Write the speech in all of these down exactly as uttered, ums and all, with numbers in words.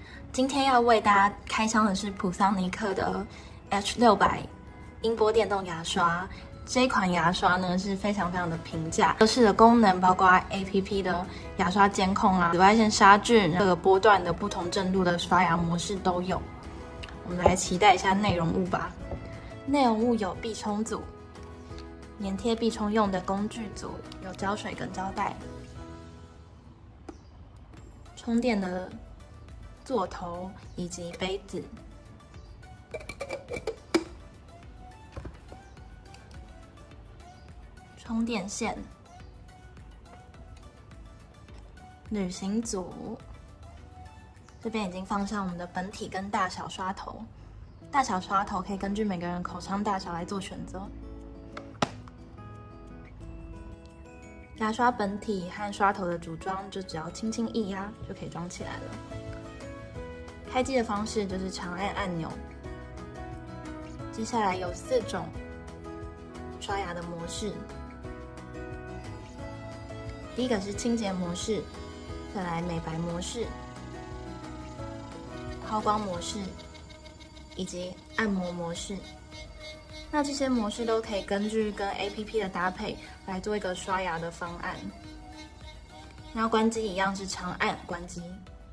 今天要为大家开箱的是普桑尼克的 H 六百音波电动牙刷。这一款牙刷呢是非常非常的平价，合适的功能包括 A P P 的牙刷监控啊、紫外线杀菌、各个波段的不同震度的刷牙模式都有。我们来期待一下内容物吧。内容物有必冲组、粘贴必冲用的工具组，有胶水跟胶带。充电的座头以及杯子，充电线，旅行组，这边已经放上我们的本体跟大小刷头，大小刷头可以根据每个人口腔大小来做选择。牙刷本体和刷头的组装就只要轻轻一压就可以装起来了。开机的方式就是长按按钮。接下来有四种刷牙的模式，第一个是清洁模式，再来美白模式、抛光模式以及按摩模式。那这些模式都可以根据跟 A P P 的搭配来做一个刷牙的方案。那关机一样是长按关机。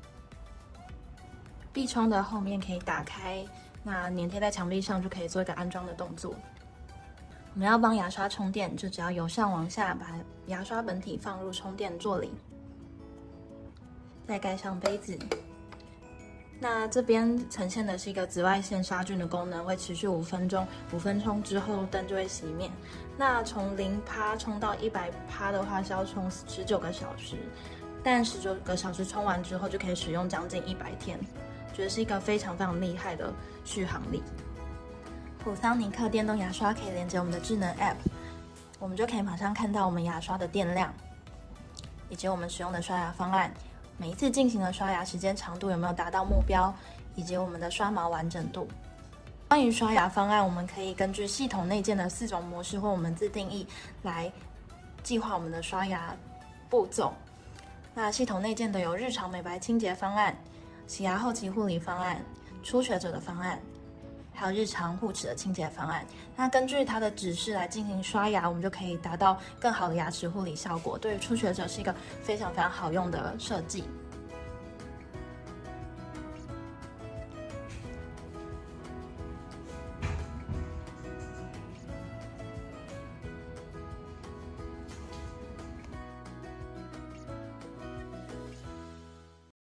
必冲的后面可以打开，那粘贴在墙壁上就可以做一个安装的动作。我们要帮牙刷充电，就只要由上往下把牙刷本体放入充电座里，再盖上杯子。那这边呈现的是一个紫外线杀菌的功能，会持续五分钟，五分钟之后灯就会熄灭。那从零趴充到一百趴的话是要充十九个小时，但十九个小时充完之后就可以使用将近一百天，觉得是一个非常非常厉害的续航力。普桑尼克电动牙刷可以连接我们的智能 App， 我们就可以马上看到我们牙刷的电量，以及我们使用的刷牙方案。每一次进行的刷牙时间长度有没有达到目标，以及我们的刷毛完整度。关于刷牙方案，我们可以根据系统内建的四种模式或我们自定义来计划我们的刷牙步骤。那系统内建的有日常美白清洁方案、洗牙后期护理方案、初学者的方案，还有日常护齿的清洁方案。那根据它的指示来进行刷牙，我们就可以达到更好的牙齿护理效果。对于初学者是一个非常非常好用的设计。